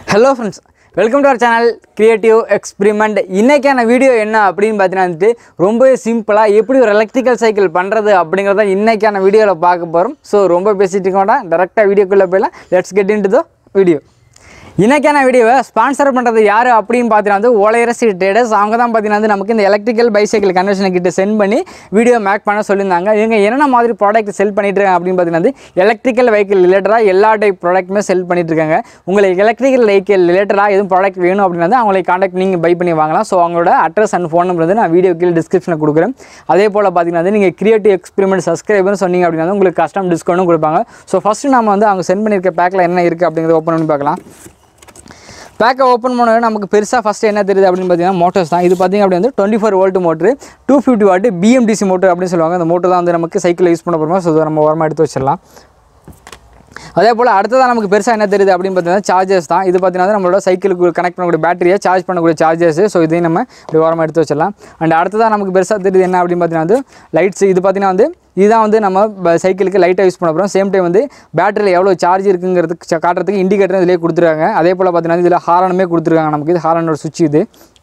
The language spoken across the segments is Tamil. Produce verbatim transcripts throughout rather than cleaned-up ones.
Hello friends, welcome to our channel Creative Experiment. இன்னைக்கான வீடியோ என்ன அப்படினு பார்த்தீங்கன்னா ரொம்ப சிம்பிளா எப்படி ஒரு எலக்ட்ரிக்கல் சைக்கிள் பண்றது அப்படிங்கறத இன்னைக்கான வீடியோல பார்க்க போறோம். சோ ரொம்ப பேசிட்டு இருக்கோம்டா டைரக்ட்டா வீடியோக்குள்ள போய்லாம். Let's get into the video. இன்னைக்கான வீடியோவை ஸ்பான்சர் பண்றது யாரு அப்படினு பார்த்தீங்கன்னா Olaiarsy Trader அவங்க தான் பார்த்தீங்கன்னா நமக்கு இந்த எலக்ட்ரிக்கல் பைசைக்கிள் கன்வர்ஷன் கிட்ட சென்ட் பண்ணி வீடியோ மேக் பண்ண சொல்லிருந்தாங்க. இவங்க என்னென்ன மாதிரி ப்ராடக்ட் செல் பண்ணிட்டு இருக்காங்க அப்படினு பார்த்தீங்கன்னா எலக்ட்ரிக்கல் வெஹிக்கிள் ரிலேட்டடா எல்லா டைப் ப்ராடக்ட்டுமே செல் பண்ணிட்டு இருக்காங்க. உங்களுக்கு எலக்ட்ரிக்கல் வெஹிக்கிள் ரிலேட்டடா எதுவும் ப்ராடக்ட் வேணும் அப்படினா அவங்களை கான்டாக்ட் நீங்க பை பண்ணி வாங்கலாம். சோ அவங்களோட அட்ரஸ் அண்ட் ஃபோன் நம்பர் வந்து நான் வீடியோ கீழ டிஸ்கிரிப்ஷன்ல கொடுக்குறேன். அதே போல பார்த்தீங்கன்னா நீங்க கிரியேட்டிவ் எக்ஸ்பெரிமெண்ட் சப்ஸ்கிரைபர்னு சொன்னீங்க அப்படினா உங்களுக்கு கஸ்டம் டிஸ்கவுண்டும் கொடுப்பாங்க. சோ ஃபர்ஸ்ட் நாம வந்து அவங்க சென்ட் பண்ணிருக்க பேக்ல என்ன இருக்கு அப்படிங்கறத ஓபன் பண்ணி பார்க்கலாம். பேக்கை ஓப்பன் பண்ணோடனே நமக்கு பெருசாக ஃபஸ்ட்டு என்ன தெரியுது அப்படின்னு பார்த்தீங்கன்னா மோட்டர்ஸ் தான். இது பார்த்திங்க அப்படி வந்து twenty four volt motor two fifty watt PMDC motor அப்படின்னு சொல்லுவாங்க. அந்த மோட்டர் தான் வந்து நமக்கு சைக்கிளில் யூஸ் பண்ண போகிறோம். ஸோ நம்ம ஓரமாக எடுத்து வச்சிடலாம். அதே போல் அடுத்ததான் நமக்கு பெருசாக என்ன தெரியுது அப்படின்னு பார்த்தீங்கன்னா சார்ஜர்ஸ் தான். இது பார்த்தீங்கன்னா நம்மளோட சைக்கிளுக்கு கனெக்ட் பண்ணக்கூடிய பேட்டரியை சார்ஜ் பண்ணக்கூடிய சார்ஜர்ஸ். ஸோ இதையும் நம்ம இப்படி ஓரமாக எடுத்து வச்சிடலாம். அண்ட் அடுத்ததான் நமக்கு பெருசாக தெரியுது என்ன அப்படின்னு பார்த்தீங்கன்னா லைட்ஸ். இது பார்த்தீங்கன்னா வந்து இதுதான் வந்து நம்ம சைக்கிளுக்கு லைட்டாக யூஸ் பண்ண போகிறோம். சேம் டைம் வந்து பேட்டரியில் எவ்வளோ சார்ஜ் இருக்குங்கிறதுக்கு காட்டுறதுக்கு இண்டிகேட்டர் இதிலே கொடுத்துருக்காங்க. அதே போல் பார்த்தீங்கன்னா இதில் ஹாரனுமே கொடுத்துருக்காங்க. நமக்கு இது ஹாரனோட சுவிட்ச் இது.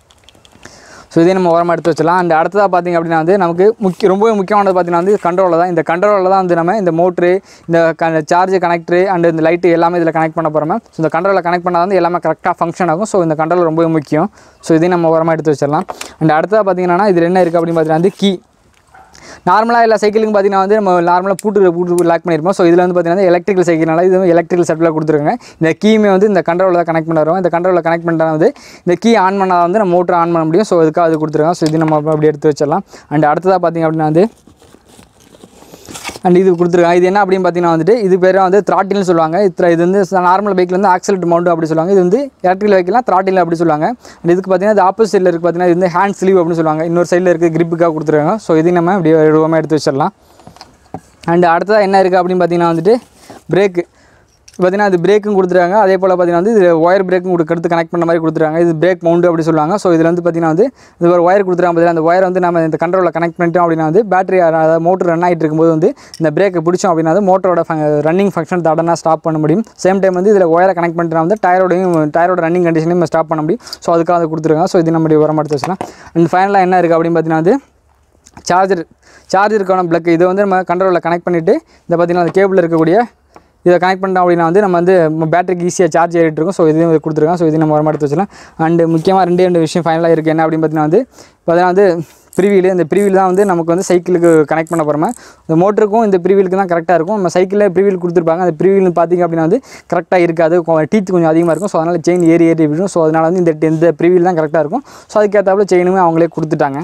ஸோ இதே நம்ம ஓரமாக எடுத்து வச்சிடலாம். அண்ட் அடுத்ததாக பார்த்திங்க அப்படின்னா வந்து நமக்கு முக்கிய ரொம்பவே முக்கியமானது பார்த்தீங்கன்னா வந்து கண்ட்ரோலில் தான். இந்த கண்ட்ரோலில் தான் வந்து நம்ம இந்த மோட்ரு இந்த க சார்ஜ் கனெக்டரு அண்ட் இந்த லைட்டு எல்லாமே இதில் கனெக்ட் பண்ண போகிறோம். ஸோ இந்த கண்ட்ரோலில் கனெக்ட் பண்ணால் வந்து எல்லாமே கரெக்டாக ஃபங்க்ஷன் ஆகும். ஸோ இந்த கண்ட்ரோல் ரொம்பவே முக்கியம். ஸோ இதையும் நம்ம ஓரமாக எடுத்து வச்சிடலாம். அண்ட் அடுத்ததாக பார்த்திங்கன்னா இதில் என்ன இருக்குது அப்படின்னு பார்த்தீங்கன்னா வந்து கீ. நார்மலாக எல்லா சைக்கிளுக்கும் பார்த்தீங்கன்னா வந்து நம்ம நார்மலாக பூட்டு பூட்டு லாக் பண்ணியிருப்போம். ஸோ இதில் வந்து பார்த்தீங்கன்னா எலக்ட்ரிக்கல் சைக்கிள்னால இது எலக்ட்ரிக்கல் செட்டில் கொடுத்துருக்காங்க. இந்த கீமே வந்து இந்த கண்ட்ரோலில் தான் கனெக்ட் பண்ணுறோம். இந்த கண்ட்ரோலில் கனெக்ட் பண்ணிட்டா வந்து இந்த கீ ஆன் பண்ணால் வந்து நம்ம மோட்டர் ஆன் பண்ண முடியும். ஸோ அதுக்காக அது கொடுத்துருக்காங்க. ஸோ இது நம்ம அப்படி எடுத்து வச்சிடலாம். அண்ட் அடுத்ததாக பார்த்திங்க அப்படின்னா வந்து அண்ட் இது கொடுத்துருக்காங்க. இது என்ன அப்படின்னு பார்த்தீங்கன்னா வந்துட்டு இது பேர் வந்து த்ராட்டில்னு சொல்லுவாங்க. இது இது வந்து நார்மல் பைக்கில் வந்து ஆக்சலேட் மவுண்ட் அப்படி சொல்லுவாங்க. இது வந்து எலக்ட்ரிக்கல் பைக்கெலாம் த்ராட்டில் அப்படி சொல்லுவாங்க. அண்ட் இதுக்கு பார்த்தீங்கன்னா இது ஆப்போசிட்டில் இருக்குது பார்த்தீங்கன்னா இது வந்து ஹேண்ட் ஸ்லீவ் அப்படின்னு சொல்லுவாங்க. இன்னொரு சைடில் இருக்குது கிரிப்புக்காக கொடுத்துருக்காங்க. ஸோ இது நம்ம இப்படி ரூபமாக எடுத்து வச்சிடலாம். அண்ட் அடுத்ததாக என்ன இருக்குது அப்படின்னு பார்த்தீங்கன்னா வந்துட்டு பிரேக்கு. பார்த்தீங்கன்னா அது பிரேக்கும் கொடுத்துருக்காங்க. அதே போல் பார்த்தீங்கன்னா வந்து இது ஒயர் பிரேக்கும் கொடுத்து கனெக்ட் பண்ண மாதிரி கொடுத்துருக்காங்க. இது பிரேக் மவுண்ட் அப்படி சொல்லுவாங்க. ஸோ இதில் வந்து பார்த்தீங்கன்னா வந்து இது ஒரு ஒயர் கொடுத்துருக்காங்க. பார்த்தீங்கன்னா அந்த ஒயர் வந்து நம்ம இந்த கண்ட்ரோலில் கனெக்ட் பண்ணிட்டோம் அப்படின்னா வந்து பேட்டரி அதாவது மோட்டர் ரன் ஆகிட்டு இருக்கும்போது வந்து இந்த பிரேக்கை பிடிச்சோம் அப்படின்னா வந்து மோட்டரோட ரன்னிங் ஃபங்க்ஷன் தடனா ஸ்டாப் பண்ண முடியும். சேம் டைம் வந்து இதில் ஒயரை கனெக்ட் பண்ணிட்டு வந்து டயரோடையும் டயரோட ரன்னிங் கண்டிஷனையும் நம்ம ஸ்டாப் பண்ண முடியும். ஸோ அதுக்காக அதை கொடுத்துருக்காங்க. ஸோ இது நம்ம உரம் எடுத்து வச்சுக்கலாம். அண்ட் ஃபைனலாக என்ன இருக்குது அப்படின்னு பார்த்தீங்கன்னா வந்து சார்ஜர் சார்ஜருக்கான ப்ளக். இதை வந்து நம்ம கண்ட்ரோலில் கனெக்ட் பண்ணிவிட்டு இந்த பார்த்தீங்கன்னா அந்த கேபிள் இருக்கக்கூடிய இதை கனெக்ட் பண்ணிட்டோம் அப்படின்னா வந்து நம்ம வந்து பேட்டரிக்கு ஈஸியாக சார்ஜ் ஏறிட்டு இருக்கும். ஸோ இதையும் கொடுத்துருக்கோம். ஸோ இதையும் நம்ம வரமா எடுத்து வச்சுக்கலாம். அண்டு முக்கியமாக ரெண்டே ரெண்டு விஷயம் ஃபைனலாக இருக்குது என்ன அப்படின்னு பார்த்தீங்கன்னா வந்து பார்த்தீங்கன்னா வந்து ப்ரீவீல். இந்த ப்ரீவீல் தான் வந்து நமக்கு வந்து சைக்கிளுக்கு கனெக்ட் பண்ண போகிறோம். இந்த மோட்டருக்கும் இந்த ப்ரீவீலுக்கு தான் கரெக்டாக இருக்கும். நம்ம சைக்கிளில் ப்ரீவீல் கொடுத்துருப்பாங்க. அந்த ப்ரீவீல் பார்த்திங்க அப்படின்னா வந்து கரெக்டாக இருக்காது. டீத் கொஞ்சம் அதிகமாக இருக்கும். ஸோ அதனால் செயின் ஏறி ஏறி விடும். ஸோ அதனால் வந்து இந்த இந்த ப்ரீவீல் தான் கரெக்டாக இருக்கும். ஸோ அதுக்கேற்றாப்புல செயினுமே அவங்களே கொடுத்துட்டாங்க.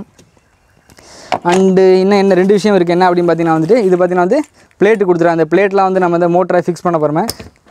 அண்டு இன்னும் என்ன ரெண்டு விஷயம் இருக்குது என்ன அப்படின்னு பார்த்தீங்கன்னா வந்துட்டு இது பார்த்தீங்கன்னா வந்து பிளேட்டு கொடுத்துருவாங்க. அந்த பிளேட்லாம் வந்து நம்ம இந்த மோட்டரை ஃபிக்ஸ் பண்ண போகிறோம்.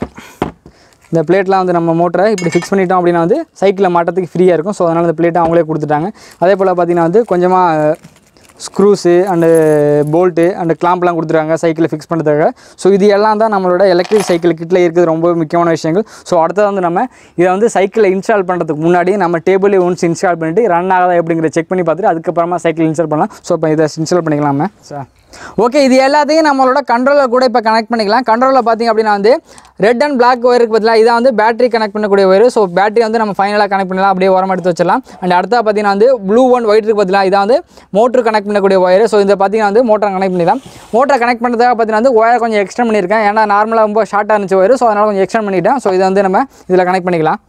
இந்த பிளேட்லாம் வந்து நம்ம மோட்டரை இப்படி ஃபிக்ஸ் பண்ணிட்டோம் அப்படின்னா வந்து சைக்கிளில் மாட்டத்துக்கு ஃப்ரீயாக இருக்கும். ஸோ அதனால் இந்த பிளேட்டை அவங்களே கொடுத்துட்டாங்க. அதே போல் பார்த்தீங்கன்னா வந்து கொஞ்சமாக ஸ்க்ரூஸு அண்டு போல்ட்டு அண்டு கிளாம்ப்லாம் கொடுத்துருக்காங்க சைக்கிளில் ஃபிக்ஸ் பண்ணுறதுக்காக. ஸோ இது எல்லாம் தான் நம்மளோட எலக்ட்ரிக் சைக்கிள் கிட்டில் இருக்கிறது ரொம்ப முக்கியமான விஷயங்கள். ஸோ அடுத்தது வந்து நம்ம இதை வந்து சைக்கிளில் இன்ஸ்டால் பண்ணுறதுக்கு முன்னாடி நம்ம டேபிளே ஒன்ஸ் இன்ஸ்டால் பண்ணிவிட்டு ரன் ஆகாதா எப்படிங்கிற செக் பண்ணி பார்த்துட்டு அதுக்கப்புறமா சைக்கிள் இன்ஸ்டால் பண்ணலாம். ஸோ இப்போ இதை இன்ஸ்டால் பண்ணிக்கலாமே சார். ஓகே, இது எல்லாத்தையும் நம்மளோட கண்ட்ரோலர் கூட இப்போ கனெக்ட் பண்ணிக்கலாம். கண்ட்ரோலில் பார்த்திங்க அப்படின்னா வந்து ரெட் அண்ட் பிளாக் ஒயருக்கு பதிலாக இதான் வந்து பேட்டரி கனெக்ட் பண்ணக்கூடிய ஒயர். ஸோ பேட்டரி வந்து நம்ம ஃபைனலாக கனெக்ட் பண்ணலாம். அப்படியே ஓரமாக எடுத்து வச்சிடலாம். அண்ட் அடுத்தா பார்த்தீங்கன்னா வந்து ப்ளூ ஒன் ஒயிட்டுக்கு பதிலாக இதான் வந்து மோட்டர் கனெக்ட் பண்ணக்கூடிய ஒயர். ஸோ இந்த பார்த்தீங்கன்னா வந்து மோட்டரை கனெக்ட் பண்ணிடலாம். மோட்டரை கனெக்ட் பண்ணுறதுக்காக பார்த்தீங்கன்னா வந்து ஒயர் கொஞ்சம் எக்ஸ்டெண்ட் பண்ணியிருக்கேன். ஏன்னா நார்மலாக ரொம்ப ஷார்ட்டாக இருந்துச்சு ஒயர். ஸோ அதனால் கொஞ்சம் எக்ஸ்டெண்ட் பண்ணிவிட்டேன். ஸோ இதை வந்து நம்ம இதில் கனெக்ட் பண்ணிக்கலாம்.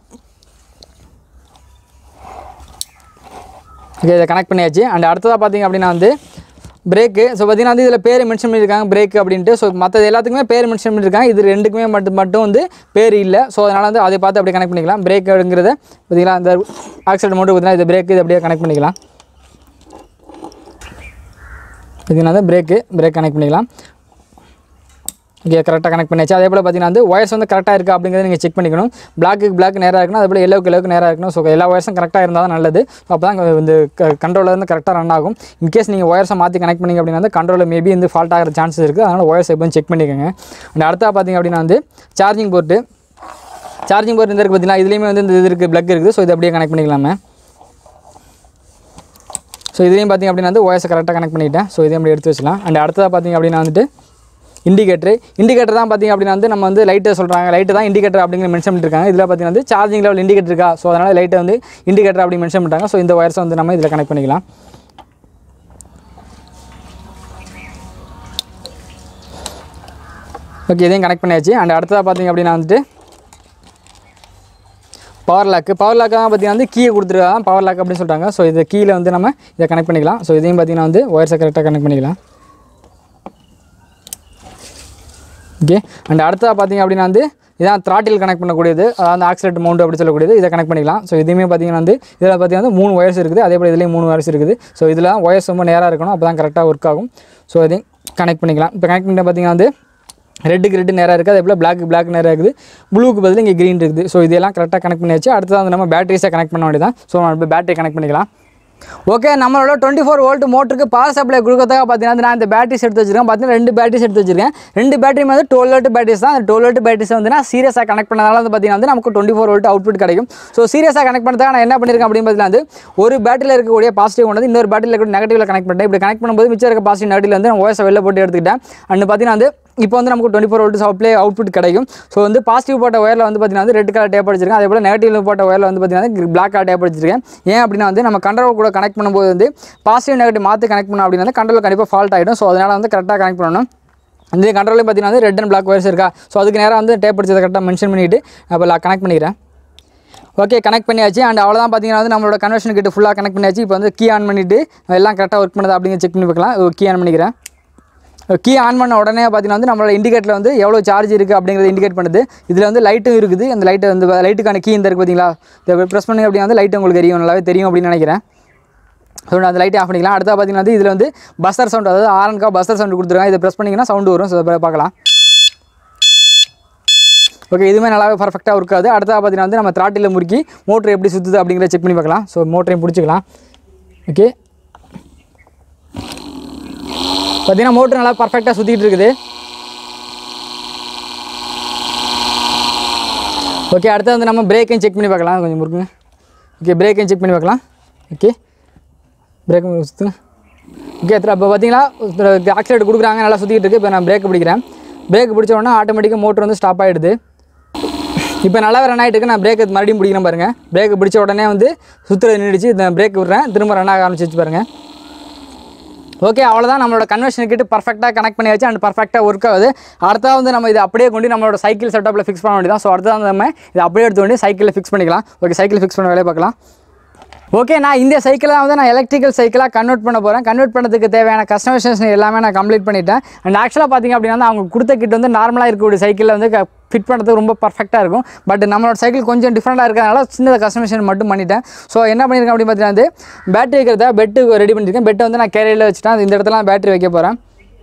ஓகே, இதை கனெக்ட் பண்ணியாச்சு. அண்ட் அடுத்ததாக பார்த்திங்க அப்படின்னா வந்து பிரேக்கு. ஸோ பார்த்தீங்கன்னா வந்து இதில் பேர் மென்ஷன் பண்ணியிருக்காங்க பிரேக் அப்படின்ட்டு. ஸோ மற்றது எல்லாத்துக்குமே பேர் மென்ஷன் பண்ணியிருக்காங்க. இது ரெண்டுக்குமே மட்டும் மட்டும் வந்து பேர் இல்லை. ஸோ அதனால் வந்து அதை பார்த்து அப்படியே கனெக்ட் பண்ணிக்கலாம். பிரேக் அப்படிங்கிறத பார்த்தீங்களா இந்த ஆக்சிடென்ட் மட்டும் பார்த்தீங்கன்னா இது பிரேக் இது அப்படியே கனெக்ட் பண்ணிக்கலாம். பார்த்தீங்கன்னா வந்து பிரேக்கு பிரேக் கனெக்ட் பண்ணிக்கலாம். ஓகே, கரெக்டாக கனெக்ட் பண்ணியாச்சு. அதே போல் பார்த்தீங்கன்னா வந்து ஒயர்ஸ் வந்து கரெக்டாக இருக்குது அப்படிங்கிறத நீங்கள் செக் பண்ணிக்கணும். பிளாக்கு பிளாக் நேராக இருக்கணும். அதே போல் எல்லோவுக்கு எல்லோவுக்கு நேராக இருக்கணும். ஸோ எல்லா ஒயர்ஸும் கரெக்டாக இருந்தால் தான் நல்லது. அப்போ தான் இந்த கண்ட்ரோலர் வந்து கரெக்டாக ரன் ஆகும். இன்கேஸ் நீங்கள் ஒயர்ஸை மாற்றி கனெக்ட் பண்ணிங்க அப்படின்னா வந்து கண்ட்ரோலர் மேபி வந்து ஃபால்ட் ஆகிற சான்சஸ் இருக்குது. அதனால் ஒயர்ஸ் எப்போவும் செக் பண்ணிக்கோங்க. அண்ட் அடுத்தா பார்த்திங்க அப்படின்னா வந்து சார்ஜிங் போர்ட்டு சார்ஜிங் போர்ட் இந்த இருக்குது பார்த்தீங்கன்னா இதுலேயுமே வந்து இந்த இது இருக்குது பிளக் இருக்குது. ஸோ இது அப்படியே கனெக்ட் பண்ணிக்கலாமே. ஸோ இதுலேயும் பார்த்திங்க அப்படின்னா வந்து ஒயர்ஸை கரெக்டாக கனெக்ட் பண்ணிவிட்டேன். ஸோ இதையும் அப்படி எடுத்து வச்சுக்கலாம். அண்ட் அடுத்ததாக பார்த்திங்க அப்படின்னா வந்துட்டு இண்டிகேட்டர் இண்டிகேட்டர் தான் பார்த்திங்க அப்படின்னா வந்து நம்ம வந்து லைட்டை சொல்கிறாங்க லைட்டு தான் இண்டிகேட்டர் அப்படிங்கிற மென்ஷன் பண்ணியிருக்காங்க. இதில் பார்த்திங்கன்னா வந்து சார்ஜிங் லெவல் இண்டிகேட்டர் இருக்கா, ஸோ அதனால் லைட்டை வந்து இண்டிகேட்டர் அப்படி மென்ஷன் பண்ணிட்டாங்க. ஸோ இந்த ஒயர்ஸை வந்து நம்ம இதில் கனெக்ட் பண்ணிக்கலாம். ஓகே, இதையும் கனெக்ட் பண்ணியாச்சு. அண்ட் அடுத்ததாக பார்த்திங்க அப்படின்னா வந்துட்டு பவர் லாக்கு பவர் லாக்கு தான் பார்த்திங்கன்னா வந்து கீயை கொடுத்துருக்காங்க, பவர் லாக் அப்படின்னு சொல்கிறாங்க. ஸோ இதை கீழே வந்து நம்ம இதை கனெக்ட் பண்ணிக்கலாம். ஸோ இதையும் பார்த்திங்கன்னா வந்து ஒயர்ஸை கரெக்டாக கனெக்ட் பண்ணிக்கலாம். ஓகே, அண்ட் அடுத்ததாக பார்த்திங்க அப்படின்னா வந்து இதான் த்ராட்டில் கனெக்ட் பண்ணக்கூடியது, அதாவது ஆக்சிலேட்டர் மவுண்ட் அப்படி சொல்லக்கூடியது. இதை கனெக்ட் பண்ணிக்கலாம். ஸோ இதுவுமே பார்த்திங்கன்னா வந்து இதில் பார்த்திங்கன்னா வந்து மூணு ஒயர்ஸ் இருக்குது, அதே போல் இதுலேயும் மூணு ஒயர்ஸ் இருக்குது. ஸோ இதில் ஒயர்ஸ் ரொம்ப நேராக இருக்கணும், அப்போ தான் கரெக்டாக ஒர்க் ஆகும். ஸோ இதையும் கனெக்ட் பண்ணிக்கலாம். இப்போ கனெக்ட் பண்ணிட்டு பார்த்திங்கன்னா வந்து ரெட்டுக்கு ரெட்டு நேராக இருக்குது, அதே போல் பிளாக் பிளாக் நேராக இருக்குது, ப்ளூக்கு பதில் இங்கே க்ரீன் இருக்குது. ஸோ இதெல்லாம் கரெக்டாக கனெக்ட் பண்ணியாச்சு. அடுத்தது வந்து நம்ம பேட்டரிஸை கனெக்ட் பண்ண வேண்டியதான். ஸோ நம்ம பேட்டரி கனெக்ட் பண்ணிக்கலாம். ஓகே, நம்மளோட டுவெண்ட்டி ஃபோர் வோல்ட் மோட்டருக்கு பவர் சப்ளை கொடுக்கறதுக்காக பார்த்தீங்கன்னா நான் இந்த பேட்டரிஸ் எடுத்து வச்சிருக்கேன். பார்த்தீங்கன்னா ரெண்டு பேட்டரிஸ் எடுத்து வச்சிருக்கேன். ரெண்டு பேட்டரி வந்து டுவெல் வோல்ட் பேட்டரிஸ் தான். அந்த டுவெல் வோல்ட் பேட்டரிஸ் வந்து நான் சீரியஸாக கனெக்ட் பண்ணதால வந்து பார்த்தீங்கன்னா வந்து நமக்கு டுவெண்ட்டி ஃபோர் வோல்ட் அவுட்புட் கிடைக்கும். ஸோ சீரியஸாக கனெக்ட் பண்ணுறதுக்காக நான் என்ன பண்ணியிருக்கேன் அப்படின்னு பார்த்தீங்கன்னா வந்து ஒரு பேட்டரியில் இருக்கக்கூடிய பாசிட்டிவ் கொண்டு வந்து இன்னொரு பேட்டரியில் இருக்கக்கூடிய நெகட்டிவில் கனெக்ட் பண்ணிட்டேன். இப்படி கனெக்ட் பண்ணும்போது மிச்சம் இருக்க பாசிட்டிவ் நெகட்டிவ் வந்து நான் ஓஎஸை வெளில போட்டு எடுத்துக்கிட்டேன். அண்ட் பார்த்தீங்கன்னா வந்து இப்போ வந்து நமக்கு twenty four volt supply output கிடைக்கும். ஸோ வந்து பாசிட்டிவ் போட்ட ஒயரில் வந்து பார்த்தீங்கன்னா வந்து ரெட் கலர் டேப் அடிச்சிருக்கேன், அதே போல் நெகட்டிவ் போட்ட ஒயரில் வந்து பார்த்தீங்கன்னா பிளாக் கலர் டேப் அடிச்சிருக்கேன். ஏன் அப்படின்னா வந்து நம்ம கண்ட்ரோல் கூட கனெக்ட் பண்ணும்போது வந்து பாசிட்டிவ் நெகட்டிவ் மாற்றி கனெக்ட் பண்ணோம் அப்படின்னா வந்து கண்ட்ரோல் கண்டிப்பாக ஃபால்ட் ஆகிடும். ஸோ அதனால் வந்து கரெக்டாக கனெக்ட் பண்ணணும். இந்த கண்ட்ரோலையும் பார்த்தீங்கன்னா வந்து ரெட் அண்ட் பிளாக் ஒயர்ஸ் இருக்கா, ஸோ அதுக்கு நேராக வந்து டேப் அடிச்சதை கரெக்டாக மென்ஷன் பண்ணிவிட்டு அப்போ கனெக்ட் பண்ணிக்கிறேன். ஓகே, கனெக்ட் பண்ணியாச்சு. அண்ட் அவ்வளோதான் பார்த்தீங்கன்னா வந்து நம்மளோட கன்வர்ஷன் கிட்ட ஃபுல்லாக கனெக்ட் பண்ணியாச்சு. இப்போ வந்து கீ ஆன் பண்ணிவிட்டு எல்லாம் கரெக்டாக ஒர்க் பண்ணுது அப்படிங்கிற செக் பண்ணி பார்க்கலாம். கீ ஆன் பண்ணிக்கிறேன். கீ ஆன் பண்ண உடனே பார்த்தீங்கன்னா வந்து நம்மளோட இண்டிகேட்டரில் வந்து எவ்வளோ சார்ஜ் இருக்குது அப்படிங்கிறது இண்டிகேட் பண்ணுது. இதில் வந்து லைட்டும் இருக்குது. அந்த லைட்டை வந்து லைட்டுக்கான கீ இந்த இருக்குது பார்த்தீங்களா, இதை ப்ரெஸ் பண்ணி அப்படின்னா வந்து லைட்டு உங்களுக்கு தெரியும், நல்லாவே தெரியும் அப்படின்னு நினைக்கிறேன். ஸோ அந்த லைட்டை ஆஃப் பண்ணிக்கலாம். அடுத்தா பார்த்தீங்கன்னா வந்து இதில் வந்து பஸ்ஸர் சவுண்ட், அதாவது ஆரன்கா பஸ்ஸர் சவுண்ட் கொடுத்துருக்காங்க. இதை ப்ரெஸ் பண்ணிங்கன்னா சவுண்டு வரும். ஸோ அதை பார்க்கலாம். ஓகே, இதுவுமே நல்லாவே பர்ஃபெக்டாக இருக்காது. அடுத்தா பார்த்தீங்கன்னா வந்து நம்ம த்ராட்டில் முறுக்கி மோட்டர் எப்படி சுற்றுது அப்படிங்கிறத செக் பண்ணி பார்க்கலாம். ஸோ மோட்டரையும் பிடிச்சிக்கலாம். ஓகே, பார்த்தீங்கன்னா மோட்டர் நல்லா பர்ஃபெக்டாக சுற்றிட்டு இருக்குது. ஓகே, அடுத்து வந்து நம்ம பிரேக்கையும் செக் பண்ணி பார்க்கலாம். கொஞ்சம் முறுக்குங்க. ஓகே, பிரேக்கையும் செக் பண்ணி பார்க்கலாம். Okay, break சுற்றுங்க. ஓகே, இப்போ பார்த்தீங்கன்னா ஆக்சிலேட்டர் கொடுக்குறாங்க, நல்லா சுற்றிட்டு இருக்குது. இப்போ நான் பிரேக் பிடிக்கிறேன். பிரேக் பிடிச்ச உடனே ஆட்டோமேட்டிக்காக மோட்டர் வந்து ஸ்டாப் ஆகிடுது. இப்போ நல்லா ரன் ஆகிட்டு இருக்கு. நான் பிரேக் மறுபடியும் பிடிக்கிறேன் பாருங்கள். பிரேக் பிடிச்ச உடனே வந்து சுற்றுறது நின்றுச்சு. இந்த பிரேக் விட்றேன், திரும்ப ரன் ஆக ஆரம்பிச்சு பாருங்கள். ஓகே, அவ்வளோதான். நம்மளோட கன்வர்ஷன் கிட்ட பர்ஃபெக்டாக கனெக்ட் பண்ணியாச்சு அண்ட் பர்ஃபெக்டாக ஒர்க் ஆகுது. அடுத்தா வந்து நம்ம இதை அப்படியே கொண்டு நம்மளோட சைக்கிள் செட்டப்பில் ஃபிக்ஸ் பண்ண வேண்டியதான். ஸோ அடுத்தது வந்து நம்ம இதை அப்படியே எடுத்து கொண்டு சைக்கிளில் ஃபிக்ஸ் பண்ணிக்கலாம். ஓகே, சைக்கிள் ஃபிக்ஸ் பண்ண வேலையை பார்க்கலாம். ஓகே, நான் இந்த சைக்கிளை வந்து நான் எலக்ட்ரிக்கல் சைக்கிளாக கன்வெர்ட் பண்ண போகிறேன். கன்வெர்ட் பண்ணுறதுக்கு தேவையான கஸ்டமைசேஷன் எல்லாமே நான் கம்ப்ளீட் பண்ணிட்டேன். அண்ட் ஆக்சுவலாக பார்த்திங்க அப்படின்னா அவங்க கொடுத்த கிட்ட வந்து நார்மலாக இருக்கக்கூடிய சைக்கிளில் வந்து ஃபிட் பண்ணுறதுக்கு ரொம்ப பர்ஃபெக்டாக இருக்கும். பட் நம்மளோட சைக்கிள் கொஞ்சம் டிஃப்ரெண்ட்டாக இருக்கிறதுனால சின்ன கஸ்டமைசேஷன் மட்டும் பண்ணிட்டேன். ஸோ என்ன பண்ணியிருக்கேன் அப்படின்னு பார்த்தீங்கன்னா வந்து பேட்டரி வைக்கிறத பெட்டு ரெடி பண்ணியிருக்கேன். பெட்டை வந்து நான் கேரியரில் வச்சுட்டேன். இந்த இடத்துல நான் பேட்டரி வைக்க போகிறேன்.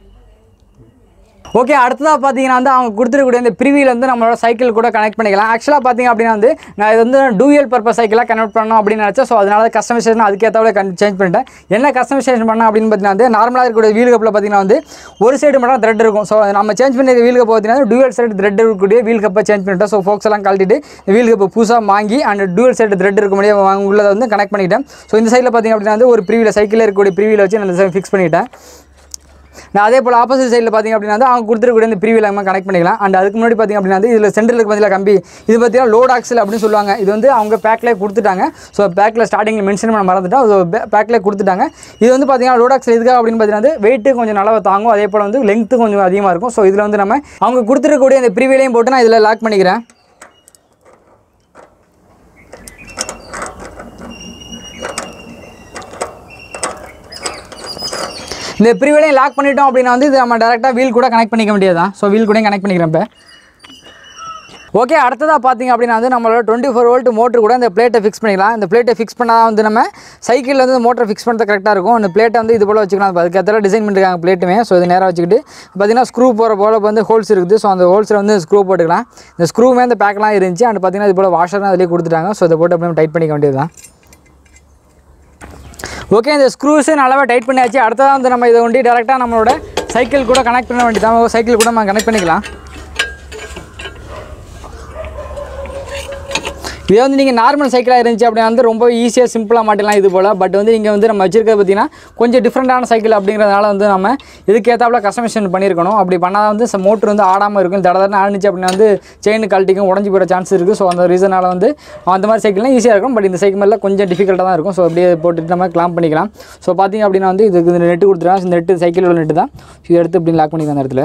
ஓகே, அடுத்ததாக பார்த்தீங்கன்னா வந்து அவங்க கொடுத்துருக்கூடிய இந்த ப்ரிவியில் வந்து நம்மளோட சைக்கிள் கூட கனெக்ட் பண்ணிக்கலாம். ஆக்சுவலாக பார்த்தீங்க அப்படின்னா வந்து நான் இது வந்து டூயல் பர்பஸ் சைக்கிளாக கன்வெர்ட் பண்ணணும் அப்படின்னு நினச்சேன். ஸோ அதனால கஸ்டமைசேஷன் அதுக்கேற்றவரை கன் சேஞ்ச் பண்ணிட்டேன். என்ன கஸ்டமைசேஷன் பண்ணேன் அப்படின்னு பார்த்தீங்கன்னா வந்து நார்மலாக இருக்கக்கூடிய வீல் கப்பில் பார்த்தீங்கன்னா வந்து ஒரு சைடு மட்டும் த்ரெட் இருக்கும். ஸோ நம்ம சேஞ்ச் பண்ணி வீல் கப் பார்த்தீங்கன்னா டூயல் சைடு த்ரெட் இருக்கக்கூடிய வீல் கப்பை சேஞ்ச் பண்ணிட்டேன். ஸோ ஃபோக்ஸ் எல்லாம் கழட்டிட்டு வீல் கப்பை புதுசாக வாங்கி அண்ட் டூயல் சைடு த்ரெட் இருக்க முடியாது உள்ளதை வந்து கனெக்ட் பண்ணிட்டேன். ஸோ இந்த சைடில் பார்த்தீங்க அப்படின்னா வந்து ஒரு ப்ரிவியில் சைக்கிளில் இருக்கக்கூடிய ப்ரிவியில் வச்சு நான் ஃபிக்ஸ் பண்ணிட்டேன். நான் அதே போல் ஆப்போசிட் சைடில் பார்த்திங்க அப்படின்னா வந்து அவங்க கொடுத்துருக்கூடிய இந்த ப்ரீவியில் நம்ம கனெக்ட் பண்ணிக்கலாம். அண்ட் அதுக்கு முன்னாடி பார்த்திங்க அப்படின்னா வந்து இதில் சென்டருக்கு பதிலாக கம்பி இது பார்த்தீங்கன்னா லோட் ஆக்சல் அப்படின்னு சொல்லுவாங்க. இது வந்து அவங்க பேக்கில் கொடுத்துட்டாங்க. ஸோ பேக்கில் ஸ்டார்டிங்கில் மென்ஷன் பண்ண மறந்துட்டோம். அது பேக்கில் கொடுத்துட்டாங்க. இது வந்து பார்த்திங்கன்னா லோட் ஆக்சல் இதுக்காக அப்படின்னு பார்த்தீங்கன்னா வந்து வெயிட்டு கொஞ்சம் நல்லா தாங்கும். அதே போல் வந்து லெங்த்து கொஞ்சம் அதிகமாக இருக்கும். ஸோ இதில் வந்து நம்ம அவங்க கொடுத்துருக்கக்கூடிய இந்த ப்ரீவிலையும் போட்டு நான் இதில் லாக் பண்ணிக்கிறேன். இந்த ப்ரீவிலையும் லாக் பண்ணிட்டோம் அப்படின்னா வந்து இது நம்ம டேரெக்டாக வீல் கூட கனெக்ட் பண்ணிக்க வேண்டியதான். ஸோ வீல் கூட கனெக்ட் பண்ணிக்கிறேன் இப்போ. ஓகே, அடுத்ததாக பார்த்திங்க அப்படின்னா வந்து நம்மளோட டுவெண்ட்டி ஃபோர் வோல்ட் மோட்டர் கூட இந்த பிளேட்டை ஃபிக்ஸ் பண்ணிக்கலாம். இந்த பிளேட்டை ஃபிக்ஸ் பண்ணால் வந்து நம்ம சைக்கிளில் வந்து மோட்டர் ஃபிக்ஸ் பண்ணுறது கரெக்டாக இருக்கும். அந்த பிளேட்டை வந்து இது போல் வச்சுக்கலாம். அதுக்கேற்ற டிசைன் பண்ணிருக்காங்க பிளேட்டுமே. ஸோ இது நேராக வச்சுக்கிட்டு பார்த்திங்கன்னா ஸ்க்ரூ போகிற போல் வந்து ஹோல்ஸ் இருக்குது. ஸோ அந்த ஹோல்ஸில் வந்து ஸ்க்ரூ போட்டுக்கலாம். இந்த ஸ்க்ரூமே அந்த பேக்கெலாம் இருந்துச்சு. அண்ட் பார்த்திங்கன்னா இது போல் வாஷர்லாம் அதிலே கொடுத்துட்டாங்க. ஸோ இதை போட்டு அப்படியே டைட் பண்ணிக்க வேண்டியது தான். ஓகே, இந்த ஸ்க்ரூஸை நல்லாவே டைட் பண்ணியாச்சு. அடுத்ததான் வந்து நம்ம இதை ஒண்டி டேரெக்டாக நம்மளோட சைக்கிள் கூட கனெக்ட் பண்ண வேண்டியதான். சைக்கிள் கூட நம்ம கனெக்ட் பண்ணிக்கலாம். இதே வந்து நீங்கள் நார்மல் சைக்கிளாக இருந்துச்சு அப்படின்னா வந்து ரொம்ப ஈஸியாக சிம்பிளாக மாட்டலாம் இது போல். பட் வந்து இங்கே வந்து நம்ம வச்சிருக்கிறது பார்த்தீங்கன்னா கொஞ்சம் டிஃப்ரெண்டான சைக்கிள் அப்படிங்கிறதுனால வந்து நம்ம இதுக்கேற்றாப்புல கஸ்டமைசேஷன் பண்ணியிருக்கணும். அப்படி பண்ணால் வந்து மோட்டர் வந்து ஆடாமல் இருக்கும். தட தடனை ஆடுச்சு அப்படின்னா வந்து செயின் கழட்டிக்கும் உடஞ்சி போகிற சான்ஸ் இருக்குது. ஸோ அந்த ரீசனால் வந்து அந்த மாதிரி சைக்கிள்லாம் ஈஸியாக இருக்கும். பட் இந்த சைக்கிள் மேலே கொஞ்சம் டிஃபிகல்ட்டாக தான் இருக்கும். ஸோ அப்படியே போட்டுட்டு நம்ம கிளாம்ப் பண்ணிக்கலாம். ஸோ பார்த்திங்க அப்படின்னா வந்து இதுக்கு இந்த நெட்டு கொடுத்துருக்காங்க. இந்த நெட்டு சைக்கிள் உள்ள நெட்டு தான். இதை எடுத்து இப்படி லாக் பண்ணிக்கலாம் அந்த இடத்துல.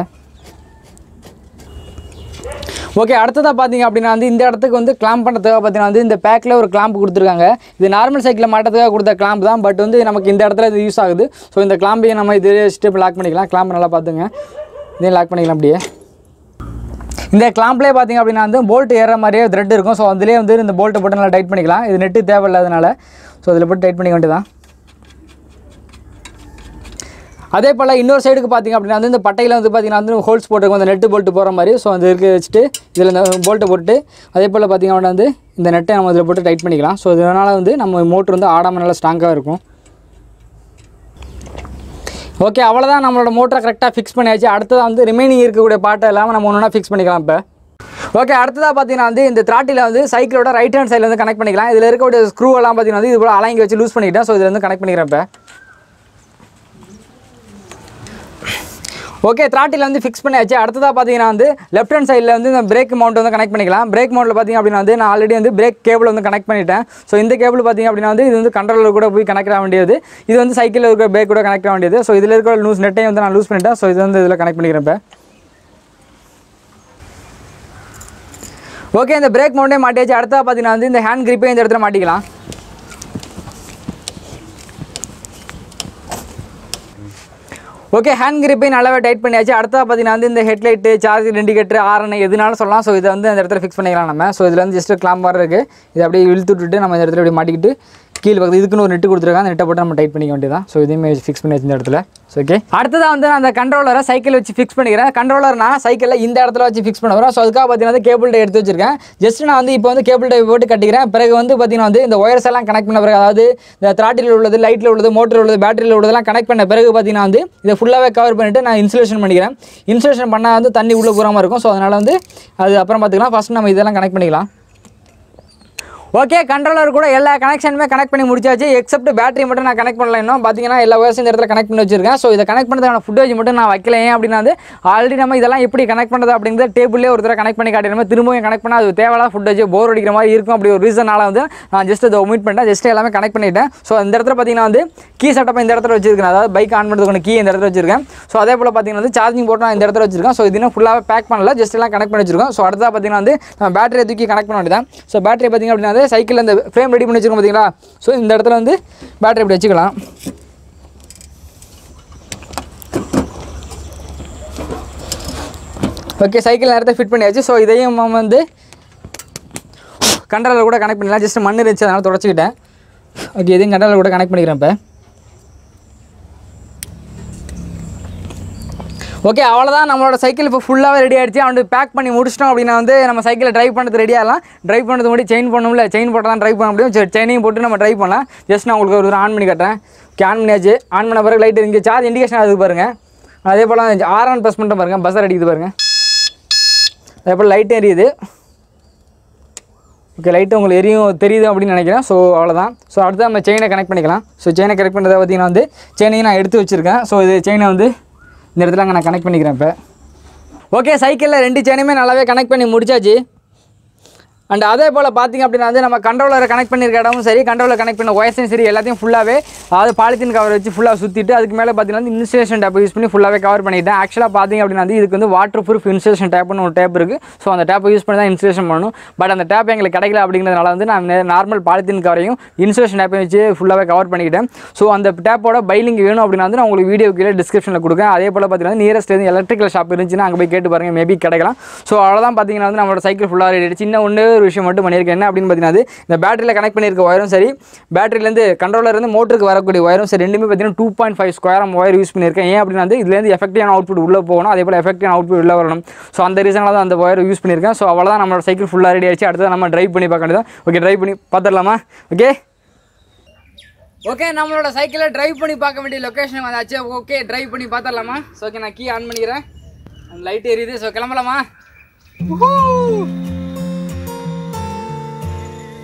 ஓகே, அடுத்ததாக பார்த்தீங்க அப்படின்னா வந்து இந்த இடத்துக்கு வந்து கிளாம்ப் பண்ணுறதுக்காக பார்த்தீங்கன்னா வந்து இந்த பேக்கில் ஒரு கிளாம்ப் கொடுத்துருக்காங்க. இது நார்மல் சைக்கிளில் மாட்டதுக்காக கொடுத்த கிளாம்ப் தான். பட் வந்து நமக்கு இந்த இடத்துல இது யூஸ் ஆகுது. ஸோ இந்த கிளாம்பையும் நம்ம இது ஸ்டெப் லாக் பண்ணிக்கலாம். கிளாம்ப் நல்லா பார்த்துங்க, இதையும் லாக் பண்ணிக்கலாம். அப்படியே இந்த கிளாம்ப்லேயே பார்த்தீங்க அப்படின்னா வந்து போல்ட் ஏற மாதிரியே த்ரெட் இருக்கும். ஸோ அதிலே வந்து இந்த போல்ட்டை போட்டு நல்லா டைட் பண்ணிக்கலாம். இது நெட்டு தேவையில்லாதனால ஸோ அதில் போட்டு டைட் பண்ணிக்க வேண்டியதான். அதே போல் இன்னொரு சைடுக்கு பார்த்திங்க அப்படின்னா வந்து இந்த பட்டையில் வந்து பார்த்திங்கன்னா வந்து ஹோல்ஸ் போட்டுருக்கும் அந்த நெட்டு போல்ட்டு போகிற மாதிரி. ஸோ அந்த இருக்க வச்சுட்டு இதில் இந்த போல்ட்டை போட்டு அதே போல் பார்த்திங்க அப்படின்னா வந்து இந்த நெட்டை நம்ம இதில் போட்டு டைட் பண்ணிக்கலாம். ஸோ இதனால் வந்து நம்ம மோட்ரு வந்து ஆடாமல் நல்லா ஸ்ட்ராங்காக இருக்கும். ஓகே, அவ்வளோதான், நம்மளோட மோட்டரை கரெக்டாக ஃபிக்ஸ் பண்ணியாச்சு. அடுத்ததாக வந்து ரிமைனிங் இருக்கக்கூடிய பாட்டை இல்லாமல் நம்ம ஒன்று ஒன்றா ஃபிக்ஸ் பண்ணிக்கலாம். இப்போ ஓகே, அடுத்ததாக பார்த்தீங்கன்னா வந்து இந்த த்ராட்டில் வந்து சைக்கிளோட ரைட் ஹேண்ட் சைடில் வந்து கனெக்ட் பண்ணிக்கலாம். இதில் இருக்கக்கூடிய ஸ்க்ரூ எல்லாம் பார்த்தீங்கன்னா வந்து இது போல் அலைங்கி வச்சு லூஸ் பண்ணிக்கிட்டேன். ஸோ இதில் வந்து கனெக்ட் பண்ணிக்கிறேன். இப்போ ஓகே, த்ராட்டில் வந்து ஃபிக்ஸ் பண்ணியாச்சு. அடுத்ததாக பார்த்தீங்கன்னா வந்து லெஃப்ட் ஹேண்ட் சைடில் வந்து இந்த பிரேக் மவுண்ட் வந்து கனெக்ட் பண்ணிக்கலாம். பிரேக் மவுண்டில் பார்த்திங்க அப்படின்னா வந்து நான் ஆல்ரெடி வந்து பிரேக் கேபிள் வந்து கனெக்ட் பண்ணிட்டேன். ஸோ இந்த கேபிள் பார்த்திங்க அப்படின்னா வந்து இது வந்து கண்ட்ரோலர் கூட போய் கனெக்ட் ஆக வேண்டியது. இது வந்து சைக்கிளில் இருக்கிற பிரேக் கூட கனெக்ட் ஆக வேண்டியது. ஸோ இதில் இருக்கிற லூஸ் நெட்டையும் வந்து நான் லூஸ் பண்ணிட்டேன். ஸோ இது வந்து இதில் கனெக்ட் பண்ணிக்கிறேன். இப்போ ஓகே, இந்த பிரேக் மவுண்டே மாட்டியாச்சு. அடுத்ததாக பார்த்தீங்கன்னா வந்து இந்த ஹேண்ட் கிரிப்பை இந்த இடத்துல மாட்டிக்கலாம். ஓகே, ஹேண்ட் கிரிப்பை நல்லாவே டைட் பண்ணியாச்சு. அடுத்ததாக பார்த்தீங்கன்னா வந்து இந்த ஹெட்லைட்டு, சார்ஜர், இண்டிகேட்டர், ஆர்என் எதுனாலும் சொல்லலாம். ஸோ இதை வந்து அந்த இடத்துல ஃபிக்ஸ் பண்ணிக்கலாம் நம்ம. ஸோ இதில் வந்து ஜஸ்ட் கிளாம்ப் மாதிரி இருக்குது. இதை அப்படியே இழுத்து விட்டுட்டு நம்ம இந்த இடத்துல அப்படியே மாட்டிக்கிட்டு கீழே பக்கத்து இதுக்குன்னு ஒரு நெட்டு கொடுத்துருக்காங்க. அந்த நெட்டை போட்டு நம்ம டைட் பண்ணிக்க வேண்டியதான். ஸோ இதையுமே ஃபிக்ஸ் பண்ணி வச்சு இந்த இடத்துல. ஸோ ஓகே, அடுத்ததாக வந்து நான் அந்த கண்ட்ரோலரை சைக்கிள் வச்சு ஃபிக்ஸ் பண்ணிக்கிறேன். கண்ட்ரோலர் நான் சைக்கிளில் இந்த இடத்துல வச்சு ஃபிக்ஸ் பண்ண வரேன். ஸோ அதுக்காக பார்த்தீங்கன்னா கேபிள் டை எடுத்து வச்சிருக்கேன். ஜஸ்ட் நான் வந்து இப்போ வந்து கேபிள் டை போட்டு கட்டிக்கிறேன். பிறகு வந்து பார்த்தீங்கன்னா வந்து இந்த ஒயர்ஸ் எல்லாம் கனெக்ட் பண்ண பிறகு, அதாவது இந்த த்ராட்டில் உள்ளது, லைட்டில் உள்ளது, மோட்டரில் உள்ளது, பேட்டரியில் உள்ளதெல்லாம் கனெக்ட் பண்ண பிறகு பார்த்தீங்கன்னா வந்து இதை ஃபுல்லாகவே கவர் பண்ணிவிட்டு நான் இன்சுலேஷன் பண்ணிக்கிறேன். இன்சுலேஷன் பண்ணால் வந்து தண்ணி உள்ளே போகாமல் இருக்கும். ஸோ அதனால் வந்து அது அப்புறம் பார்த்துக்கலாம். ஃபஸ்ட் நம்ம இதெல்லாம் கனெக்ட் பண்ணிக்கலாம். ஓகே, கண்ட்ரோலர் கூட எல்லா கனெக்ஷனுமே கனெக்ட் பண்ணி முடிச்சாச்சு. எக்ஸப்ட் பேட்டரி மட்டும் நான் கனெக்ட் பண்ணல. இன்னும் பார்த்தீங்கன்னா எல்லா வயசும் இந்த இடத்துல கனெக்ட் பண்ணி வச்சிருக்கேன். ஸோ இதை கனெக்ட் பண்ணுறதுக்கான ஃபுட்டேஜ் மட்டும் நான் வைக்கல. ஏன் அப்படின்னா வந்து ஆல்ரெடி நம்ம இதெல்லாம் எப்படி கனெக்ட் பண்ணுறது அப்படிங்கிறத டேபிள்லேயே ஒரு தடவை கனெக்ட் பண்ணி காட்டிடுமே. திரும்பவும் கனெக்ட் பண்ணால் அது தேவையில்லாத ஃபுட்டேஜ் போர் அடிக்கிற மாதிரி இருக்கும். அப்படி ஒரு ரீசனால வந்து நான் ஜஸ்ட் அதை ஒமிட் பண்ணிட்டேன். ஜஸ்ட் எல்லாமே கனெக்ட் பண்ணிட்டேன். ஸோ இந்த இடத்துல பார்த்தீங்கன்னா வந்து கீ செட்டப் இந்த இடத்துல வச்சிருக்கேன். அதாவது பைக் ஆன் பண்ணுறதுக்கு கீ இந்த இடத்துல வச்சிருக்கேன். ஸோ அதே போல் பார்த்தீங்கன்னா வந்து சார்ஜிங் போட்டு நான் இந்த இடத்துல வச்சிருக்கேன். ஸோ இது இன்னும் ஃபுல்லாக பேக் பண்ணல, ஜஸ்ட் எல்லாம் கனெக்ட் பண்ணி வச்சிருக்கோம். ஸோ அடுத்ததாக பார்த்தீங்கன்னா வந்து நம்ம பேட்டரியை தூக்கி கனெக்ட் பண்ண வேண்டியதான். ஸோ பேட்டரி பார்த்தீங்க அப்படின்னா வந்து சைக்கிள் இந்த ரெடி பண்ணி வச்சிருக்கோம் பார்த்தீங்களா. ஸோ இந்த இடத்துல வந்து பேட்டரி இப்படி வச்சுக்கலாம். ஓகே, சைக்கிள் நேரத்தை ஃபிட் பண்ணியாச்சு. ஸோ இதையும் நம்ம வந்து கண்ட்ரோலர் கூட கனெக்ட் பண்ணிடலாம். ஜஸ்ட் மண் இருந்துச்சு, அதனால் தொடச்சிக்கிட்டேன். ஓகே, இதையும் கண்ட்ரோலர் கூட கனெக்ட் பண்ணிக்கிறேன். இப்போ ஓகே, அவ்வளோதான், நம்மளோட சைக்கிள் இப்போ ஃபுல்லாகவே ரெடி ஆகிடுச்சு. அவன் பேக் பண்ணி முடிச்சிட்டோம் அப்படின்னா வந்து நம்ம சைக்கிளை ட்ரைவ் பண்ணுறது ரெடி ஆகலாம். ட்ரைவ் பண்ணுறது முன்னாடி செயின் பண்ணணும்ல, செயின் போட்டால் தான் ட்ரைவ் பண்ண முடியும். சரி, செயினையும் போட்டு நம்ம ட்ரைவ் பண்ணலாம். ஜஸ்ட் நான் உங்களுக்கு ஒரு ஆன் பண்ணி காட்டுறேன். ஓகே, ஆன் பண்ணியாச்சு. ஆன் பண்ண பிறகு லைட் இங்கே சார்ஜ் இண்டிகேஷன் ஆகுது பாருங்கள். அதே போல் ஆர்ஆன் ப்ரெஸ் பண்ணிட்டு பாருங்கள், பஸ்ஸர் அடிக்குது பாருங்கள். அதே போல் லைட் எரியுது. ஓகே, லைட்டு உங்களுக்கு எரியும் தெரியுது அப்படின்னு நினைக்கிறேன். ஸோ அவ்வளோதான். ஸோ அடுத்து நம்ம செயினை கனெக்ட் பண்ணிக்கலாம். ஸோ செயினை கனெக்ட் பண்ணுறதை பார்த்தீங்கன்னா வந்து செயினையும் நான் எடுத்து வச்சுருக்கேன். ஸோ இது செயினை வந்து இந்த இடத்துல நான் கனெக்ட் பண்ணிக்கிறேன். இப்போ ஓகே, சைக்கிளில் ரெண்டு செயினுமே நல்லாவே கனெக்ட் பண்ணி முடிச்சாச்சு. அண்ட் அதே போல் பார்த்திங்க அப்படின்னா வந்து நம்ம கண்ட்ரோலரை கனெக்ட் பண்ணியிருக்க இடமும் சரி, கண்ட்ரோலர் கனெக்ட் பண்ண ஒயர்ஸும் சரி, எல்லாத்தையும் ஃபுல்லாகவே அதாவது பாலித்தீன் கவர் வச்சு ஃபுல்லாக சுற்றிட்டு அதுக்கு மேலே பார்த்தீங்கன்னா இன்சுலேஷன் டேப் யூஸ் பண்ணி ஃபுல்லாகவே கவர் பண்ணிட்டேன். ஆக்சுவலாக பார்த்திங்க அப்படின்னா வந்து இதுக்கு வந்து வாட்டர் ப்ரூஃப் இன்சுலேஷன் டேப்னு ஒரு டேப் இருக்குது. ஸோ அந்த டேப்பை யூஸ் பண்ணி தான் இன்சுலேஷன் பண்ணணும். பட் அந்த டேப் எங்களுக்கு கிடைக்கல அப்படிங்கிறதுனால வந்து நான் நார்மல் பாலித்தீன் கவரையும் இன்சுலேஷன் டேப்பையும் வச்சு ஃபுல்லாகவே கவர் பண்ணிக்கிட்டேன். ஸோ அந்த டேப்போட பைலிங் வேணும் அப்படின்னா வந்து நான் உங்களுக்கு வீடியோ கீழே டிஸ்கிரிப்ஷனில் கொடுக்குறேன். அதே போல் பார்த்தீங்கன்னா நியரஸ்ட் எதுவும் எலக்ட்ரிக்கல் ஷாப் இருந்துச்சுன்னா அங்கே போய் கேட்டு பாருங்கள், மேபி கிடைக்கலாம். ஸோ அவ்வளோதான். பார்த்தீங்கன்னா வந்து நம்மளோட சைக்கிள் ஃபுல்லாக ரெடி ஆகிடுச்சு. சின்ன ஒன்று ஒரு விஷயம் மட்டும் பண்ணியிருக்கேன். என்ன அப்படின்னு பார்த்தீங்கன்னா இந்த பேட்டரியில் கனெக்ட் பண்ணியிருக்க ஒயரும் சரி, பேட்டரியிலேருந்து கண்ட்ரோலர்லேருந்து மோட்டருக்கு வரக்கூடிய ஒயரும் சரி, ரெண்டுமே பார்த்தீங்கன்னா two point five square wire use பண்ணியிருக்கேன். ஏன் அப்படின்னா வந்து இதுலேருந்து எஃபெக்டிவான அவுட்புட் உள்ளே போகணும், அதே போல் எஃபெக்டிவான அவுட்புட் உள்ளே வரணும். ஸோ அந்த ரீசனால தான் அந்த ஒயர் யூஸ் பண்ணியிருக்கேன். ஸோ அவ்வளோதான், நம்மளோட சைக்கிள் ஃபுல்லாக ரெடி ஆகிடுச்சு. அடுத்து நம்ம ட்ரைவ் பண்ணி பார்க்க வேண்டியதான். ஓகே, ட்ரைவ் பண்ணி பார்த்துடலாமா? ஓகே ஓகே நம்மளோட சைக்கிளை ட்ரைவ் பண்ணி பார்க்க வேண்டிய லொக்கேஷன் வந்தாச்சு. ஓகே, ட்ரைவ் பண்ணி பார்த்துடலாமா? ஸோ ஓகே, நான் கீ ஆன் பண்ணிக்கிறேன். லைட் எரியுது. ஸோ கிளம்பலாமா?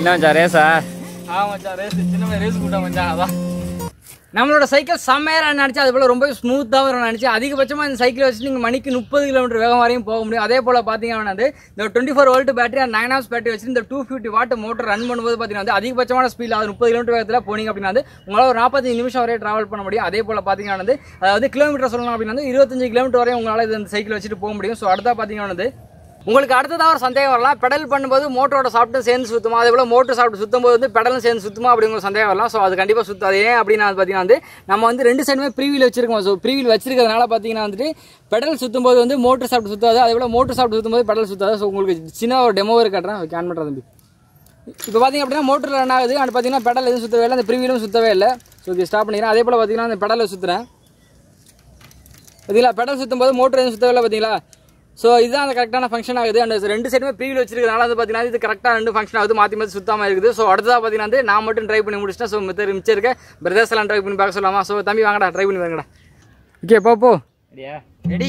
என்ன மச்சான் ரேஸா? ஆ மச்சான் ரேஸ் சின்ன ரேஸ் கூட்டம் மச்சான். அதான் நம்மளோட சைக்கிள் செம்மையாக நினச்சி அது போல் ரொம்ப ஸ்மூத்தாக வரும் நினச்சி அதிகபட்சமாக இந்த சைக்கிள் வச்சு நீங்கள் மணிக்கு முப்பது கிலோமீட்டர் வேகம் வரையும் போக முடியும். அதே போல் பார்த்தீங்கன்னா வந்து இந்த டுவெண்ட்டி ஃபோர் வோல்ட் பேட்டரி அந்த நைன் ஆப்ஸ் பேட்டரி வச்சு இந்த two fifty watt motor run பண்ணும்போது பார்த்தீங்கன்னா வந்து அதிகபட்சமான ஸ்பீட் அது முப்பது கிலோமீட்டர் வேகத்தில் போனீங்க அப்படின்னா வந்து உங்களால் ஒரு நாற்பத்தஞ்சு நிமிஷம் வரையும் ட்ராவல் பண்ண முடியும். அதே போல் பார்த்தீங்கன்னா வந்து அதாவது கிலோமீட்டர் சொல்லணும் அப்படின்னா வந்து இருபத்தஞ்சு கிலோமீட்டர் வரையும் உங்களால் இந்த சைக்கிள் வச்சுட்டு போக முடியும். ஸோ அடுத்தா பார்த்தீங்கன்னா வந்து உங்களுக்கு அடுத்ததாக ஒரு சந்தேகம் வரலாம், பெடல் பண்ணும்போது மோட்டரோட சாப்பிட்டு சேர்ந்து சுத்தமா, அதே போல் மோட்டர் சாப்பிட்டு சுற்றும் போது வந்து பெடலும் சேர்ந்து சுத்தமா அப்படிங்கிற சந்தேகம் வரலாம். ஸோ அது கண்டிப்பாக சுத்தம். அது ஏன் அப்படின்னா பார்த்தீங்கன்னா வந்து நம்ம வந்து ரெண்டு சைடுமே ப்ரீவீல் வச்சிருக்கோம். ஸோ ப்ரீவீல் வச்சிருக்கிறதுனால பார்த்தீங்கன்னா வந்துட்டு பெடல் சுற்றும் போது வந்து மோட்டர் சாப்பிட்டு சுத்தாது, அதே போல் மோட்டர் சாப்பிட்டு சுற்றும் போது பெடல் சுத்தாது. ஸோ உங்களுக்கு சின்ன ஒரு டெமோ காட்டுறேன், கேன் பண்ணுறது தம்பி. இப்போ பார்த்தீங்க அப்படின்னா மோட்டர் ரன் ஆகுது, அண்ட் பார்த்தீங்கன்னா பெடல் எதுவும் சுற்றவே இல்லை, அந்த ப்ரீவீலும் சுற்றவே இல்லை. ஸோ இது ஸ்டாப் பண்ணிக்கிறேன். அதே போல் பார்த்தீங்கன்னா அந்த பெடலை சுற்றுறேன் பார்த்தீங்களா, பெடல் சுற்றும் போது மோட்டர் எதுவும் சுற்றவே இல்லை பார்த்தீங்களா. ஸோ இதுதான் அந்த கரெக்டான ஃபங்க்ஷன் ஆகுது. அண்ட் ரெண்டு சைடுமே ப்ரீவில் வச்சிருக்கிறதுனால வந்து பார்த்தீங்கன்னா இது கரெக்டாக ரெண்டு ஃபங்க்ஷன் ஆகுது, மாற்றி மாற்றி சுத்தமாக இருக்குது. ஸோ அடுத்ததாக பார்த்தீங்கன்னா நான் மட்டும் ட்ரை பண்ணி முடிச்சிட்டேன். ஸோ மித்த மிச்சம் இருக்க பிரதர்ஸ் எல்லாம் ட்ரை பண்ணி பார்க்க சொல்லலாமா? ஸோ தம்பி வாங்கடா ட்ரை பண்ணி வாங்கடா. ஓகே போ போ ரெடியா? ரெடி.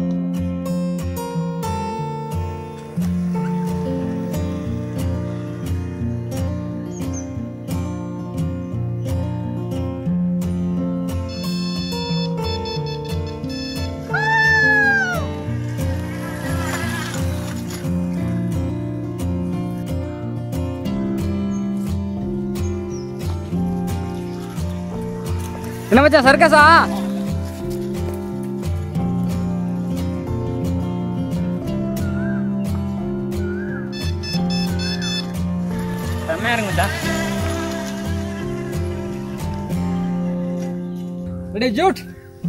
என்ன மச்சான் சர்க்கஸா? செம்மையா இருக்கு மச்சான். Ready Jude.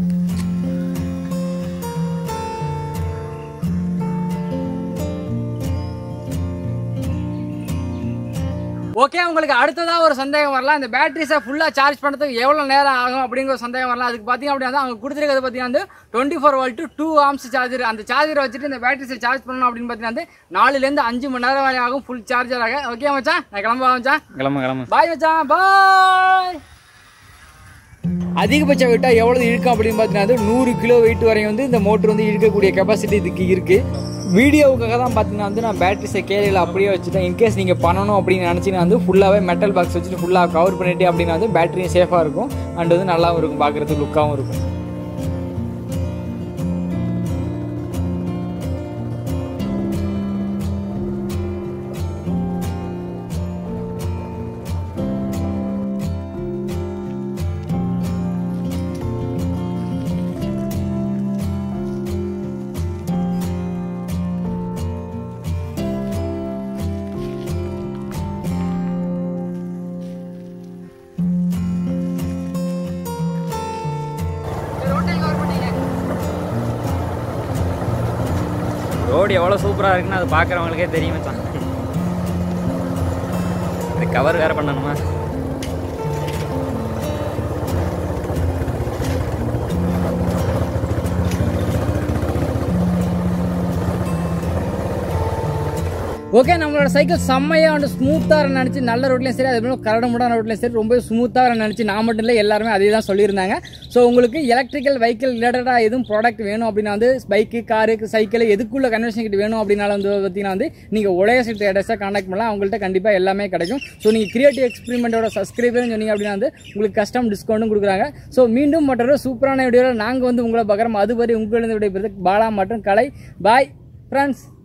ஓகே, உங்களுக்கு அடுத்ததாக ஒரு சந்தேகம் வரலாம், இந்த பேட்டரிஸை ஃபுல்லாக சார்ஜ் பண்ணுறதுக்கு எவ்வளோ நேரம் ஆகும் அப்படிங்கிற ஒரு சந்தேகம் வரலாம். அதுக்கு பார்த்தீங்க அப்படின்னா அவங்க கொடுத்துருக்கிறது பார்த்தீங்கன்னா வந்து twenty four volt two amps charger. அந்த சார்ஜரை வச்சுட்டு இந்த பேட்டரிஸை சார்ஜ் பண்ணணும் அப்படின்னு பார்த்தீங்கன்னா நாலுலேருந்து அஞ்சு மணி நேரம் வரை ஆகும் ஃபுல் சார்ஜர் ஆக. ஓகே மச்சான், நான் கிளம்ப மச்சான். கிளம்ப கிளம்ப பாய் மச்சான், பாய். அதிகபட்ச வெயிட்டா எவ்வளவு இழுக்கும் அப்படின்னு பார்த்தீங்கன்னா நூறு கிலோ வெயிட் வரையும் வந்து இந்த மோட்டர் வந்து இழுக்கக்கூடிய கெப்பாசிட்டி இதுக்கு இருக்கு. வீடியோவுக்காக தான் பார்த்தீங்கன்னா வந்து நான் பேட்டரிஸை கேரியில் அப்படியே வச்சுட்டேன். இன்கேஸ் நீங்கள் பண்ணணும் அப்படின்னு நினச்சிங்கன்னா வந்து ஃபுல்லாகவே மெட்டல் பாக்ஸ் வச்சுட்டு ஃபுல்லாக கவர் பண்ணிட்டு அப்படின்னா வந்து பேட்டரியும் சேஃபாக இருக்கும், அண்ட் வந்து நல்லாவும் இருக்கும், பார்க்குறதுக்கு லுக்காகவும் இருக்கும். ரோடு எவ்வளோ சூப்பராக இருக்குன்னு அது பார்க்குறவங்களுக்கே தெரியும் மச்சான். இது கவர் வேறு பண்ணணுமா? ஓகே, நம்மளோட சைக்கிள் செம்மையாக வந்து ஸ்மூத்தாக நினச்சி நல்ல ரோட்லையும் சரி, அதே மாதிரி கரடமுடான ரோட்லையும் சரி ரொம்ப ஸ்மூத்தாக நினச்சி நான் மட்டும் இல்லை எல்லாருமே அதே தான் சொல்லியிருந்தாங்க. ஸோ உங்களுக்கு எலக்ட்ரிக்கல் வெஹிக்கிள் ரிலேட்டடாக எதுவும் ப்ராடக்ட் வேணும் அப்படின்னா வந்து பைக்கு, காரு, சைக்கிள் எதுக்குள்ள கன்வென்ஷன் கிட்ட வேணும் அப்படின்னாலும் வந்து பார்த்தீங்கன்னா வந்து நீங்கள் ஒலையார்சி ட்ரேடர்ஸை கான்டாக்ட் பண்ணலாம், அவங்கள்ட்ட கண்டிப்பாக எல்லாமே கிடைக்கும். ஸோ நீங்கள் கிரியேட்டிவ் எக்ஸ்பெரிமெண்ட்டோட சப்ஸ்கிரைபர்னு சொன்னீங்க அப்படின்னா வந்து உங்களுக்கு கஸ்டம் டிஸ்கவுண்ட்டும் கொடுக்குறாங்க. ஸோ மீண்டும் மற்றொரு சூப்பரான வீடியோவில் நாங்கள் வந்து உங்களை பார்க்குறோம். அதுவரை உங்களிடம் விடைபெறுவது பாலா மற்றும் கலை. Bye friends.